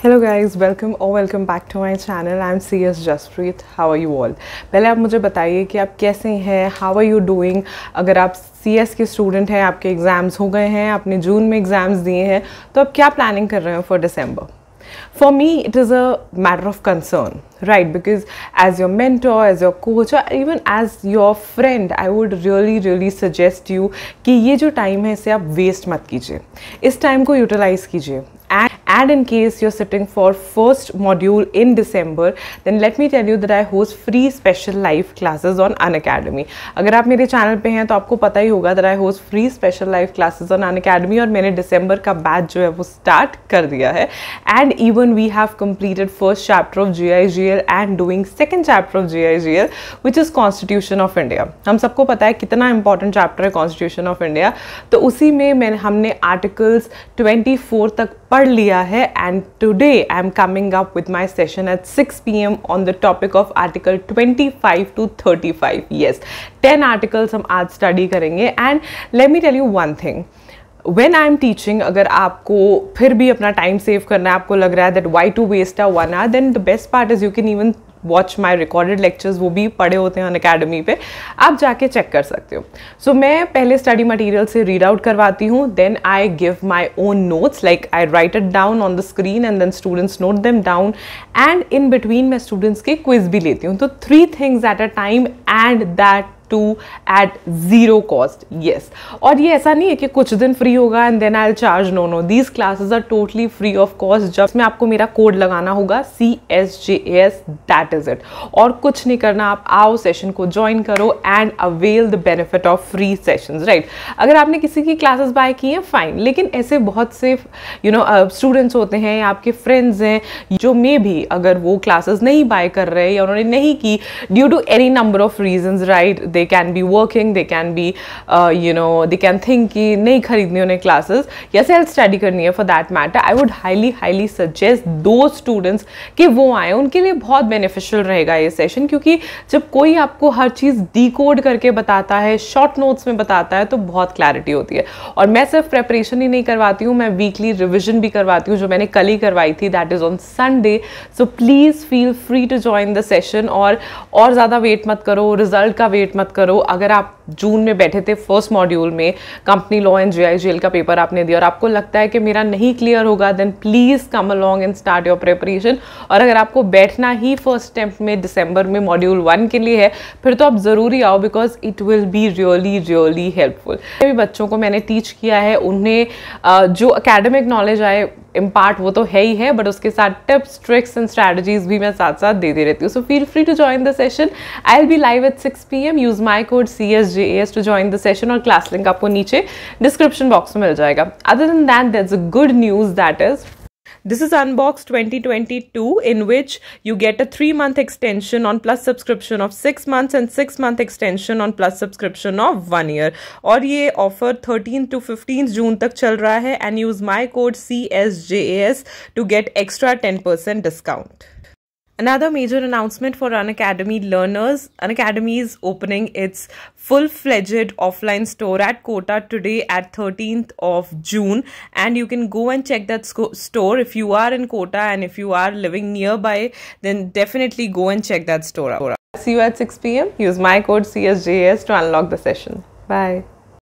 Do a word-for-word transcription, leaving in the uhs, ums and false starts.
Hello guys, welcome और welcome back to my channel. I am C S Jaspreet. How are you all? पहले आप मुझे बताइए कि आप कैसे हैं, हाउ आर यू डूइंग। अगर आप सी एस के स्टूडेंट हैं, आपके एग्ज़ाम्स हो गए हैं, आपने जून में एग्ज़ाम्स दिए हैं, तो आप क्या प्लानिंग कर रहे हो for December? For me, it is a matter of concern, right? Because as your mentor, as your coach, or even as your friend, I would really, really suggest you कि ये जो टाइम है इसे आप waste मत कीजिए, इस time को यूटिलाइज कीजिए. And, and in case you're sitting for first module in December, then let me tell you that I host free special live classes on Unacademy. अगर आप मेरे चैनल पे हैं तो आपको पता ही होगा that I host free special live classes on Unacademy और मैंने दिसंबर का बैच जो है वो स्टार्ट कर दिया है. And even we have completed first chapter of G I G L and doing second chapter of G I G L, which is Constitution of India. हम सबको पता है कितना important chapter है Constitution of India. तो उसी में मैंने हमने articles twenty-four तक पढ़ लिया है. And today I am coming up with my session at six P M on the topic of article twenty-five to thirty-five. Yes, ten articles हम आज स्टडी करेंगे. And let me tell you one thing, When I am teaching, अगर आपको फिर भी अपना time save करना है, आपको लग रहा है that why to waste a one hour, then the best part is you can even watch my recorded lectures. वो भी पढ़े होते हैं Unacademy पे, आप जाके चेक कर सकते हो. सो so, मैं पहले स्टडी मटेरियल से रीड आउट करवाती हूँ, then I give my own notes, like I write it down on the screen and then students note them down. And in between मैं स्टूडेंट्स के क्विज भी लेती हूँ. तो three things at a time and that too at zero cost. Yes, और ये ऐसा नहीं है कि कुछ दिन फ्री होगा and then I will charge. No no, these classes are totally free of cost. जब में आपको मेरा कोड लगाना होगा C S J S, that is it. और कुछ नहीं करना, आप आओ, सेशन को ज्वाइन करो and avail the benefit of free sessions, right? अगर आपने किसी की क्लासेस बाय की हैं, फाइन, लेकिन ऐसे बहुत से यू नो स्टूडेंट्स होते हैं, आपके फ्रेंड्स हैं, जो मे भी अगर वो क्लासेस नहीं बाय कर रहे या उन्होंने नहीं की due to any number of reasons, right? they can be working, they can be uh, you know they can think कि नहीं खरीदनी उन्हें क्लासेस या सेल्फ स्टडी करनी है. For that matter I would highly highly suggest to students कि वो आए. उनके लिए बहुत बेनिफिशियल रहेगा ये सेशन, क्योंकि जब कोई आपको हर चीज़ डिकोड करके बताता है, शॉर्ट नोट्स में बताता है, तो बहुत क्लैरिटी होती है. और मैं सिर्फ प्रेपरेशन ही नहीं करवाती हूँ, मैं वीकली रिविजन भी करवाती हूँ, जो मैंने कल ही करवाई थी, that is on Sunday. So please feel free to join the session. और और ज़्यादा वेट मत करो, रिजल्ट का वेट मत करो. अगर आप जून में बैठे थे फर्स्ट मॉड्यूल में, company law and G I G L का पेपर आपने दिया और आपको लगता है कि मेरा नहीं क्लियर होगा, then please come along and start your preparation. और अगर आपको बैठना ही फर्स्ट अटेम्प्ट में दिसंबर में मॉड्यूल वन के लिए है, फिर तो आप ज़रूरी आओ, because it will be really really helpful. भी बच्चों को मैंने टीच किया है, उन्हें जो एकेडमिक नॉलेज आए इम्पार्ट वो तो है ही है, बट उसके साथ टिप्स, ट्रिक्स एंड स्ट्रैटेजीज भी मैं साथ साथ देती रहती हूँ. So feel free to join the session. I will be live at six P M. Use my code C S J S to join the session. और क्लास लिंक आपको नीचे डिस्क्रिप्शन बॉक्स में मिल जाएगा. Other than that, there is a good news, that is this is Unbox twenty twenty-two, in which you get a three month extension on Plus subscription of six months and six month extension on Plus subscription of one year. और ये offer thirteenth to fifteenth जून तक चल रहा है. And use my code C S J A S to get extra ten percent discount. Another major announcement for Unacademy learners. Unacademy is opening its full-fledged offline store at Kota today at thirteenth of June, and you can go and check that store if you are in Kota, and if you are living nearby, then definitely go and check that store out. See you at six P M. Use my code C S J S to unlock the session. Bye.